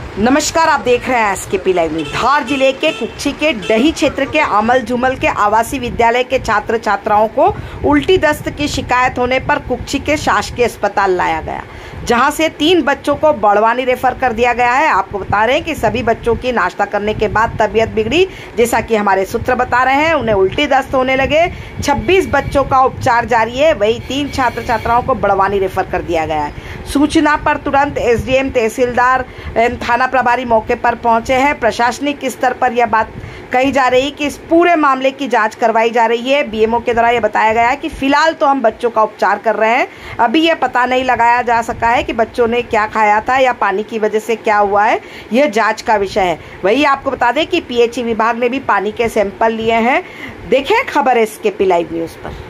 नमस्कार, आप देख रहे हैं एसकेपी लाइव न्यूज। धार जिले के कुक्षी के डही क्षेत्र के अमल झुमल के आवासीय विद्यालय के छात्र छात्राओं को उल्टी दस्त की शिकायत होने पर कुक्षी के शासकीय अस्पताल लाया गया, जहां से 3 बच्चों को बड़वानी रेफर कर दिया गया है। आपको बता रहे हैं कि सभी बच्चों की नाश्ता करने के बाद तबीयत बिगड़ी, जैसा कि हमारे सूत्र बता रहे हैं। उन्हें उल्टी दस्त होने लगे। 26 बच्चों का उपचार जारी है। वही 3 छात्र छात्राओं को बड़वानी रेफर कर दिया गया है। सूचना पर तुरंत एसडीएम, तहसीलदार, थाना प्रभारी मौके पर पहुंचे हैं। प्रशासनिक स्तर पर यह बात कही जा रही है कि इस पूरे मामले की जांच करवाई जा रही है। बीएमओ के द्वारा यह बताया गया है कि फिलहाल तो हम बच्चों का उपचार कर रहे हैं। अभी यह पता नहीं लगाया जा सका है कि बच्चों ने क्या खाया था या पानी की वजह से क्या हुआ है। यह जांच का विषय है। वही आपको बता दें कि पीएचई विभाग ने भी पानी के सैंपल लिए हैं। देखें खबर एसकेपी लाइव न्यूज पर।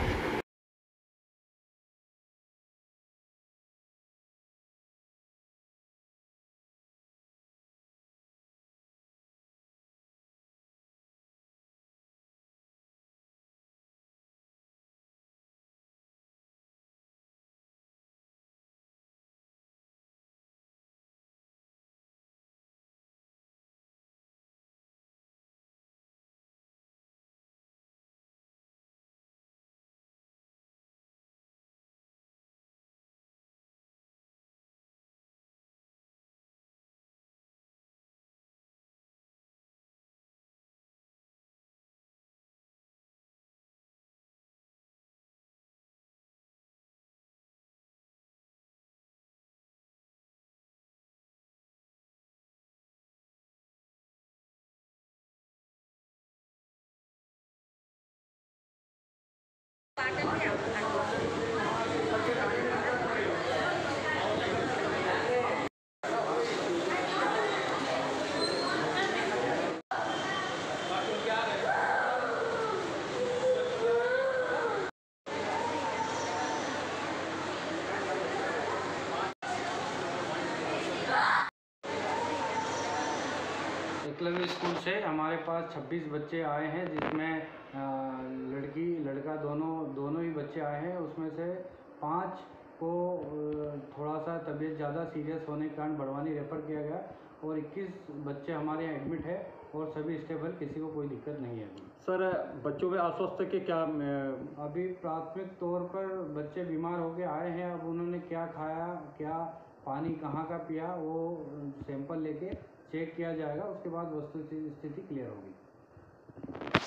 एकलव्य स्कूल से हमारे पास 26 बच्चे आए हैं, जिसमें लड़की लड़का दोनों ही बच्चे आए हैं। उसमें से 5 को थोड़ा सा तबीयत ज़्यादा सीरियस होने के कारण बड़वानी रेफ़र किया गया और 21 बच्चे हमारे यहाँ एडमिट है और सभी स्टेबल, किसी को कोई दिक्कत नहीं है। अभी सर, बच्चों में आश्वस्त के क्या अभी प्राथमिक तौर पर बच्चे बीमार होके आए हैं। अब उन्होंने क्या खाया, क्या पानी कहाँ का पिया, वो सैंपल लेके चेक किया जाएगा। उसके बाद वस्तु स्थिति क्लियर होगी।